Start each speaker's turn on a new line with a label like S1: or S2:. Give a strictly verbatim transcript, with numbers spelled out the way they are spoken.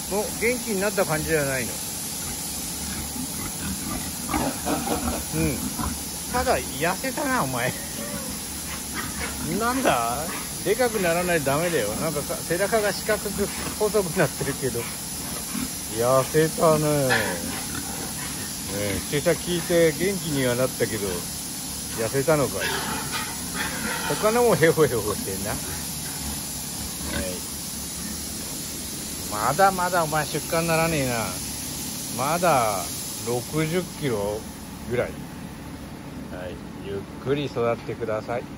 S1: もう元気になった感じじゃないの？うん。ただ痩せたなお前。なんだ？でかくならないとダメだよ。なんか背中が四角く細くなってるけど痩せたね。ねえ、注射効いて元気にはなったけど痩せたのかい。他のもヘホヘホしてんな。はい、まだまだお前出荷にならねえな。まだろくじゅっキロぐらい。はい、ゆっくり育ってください。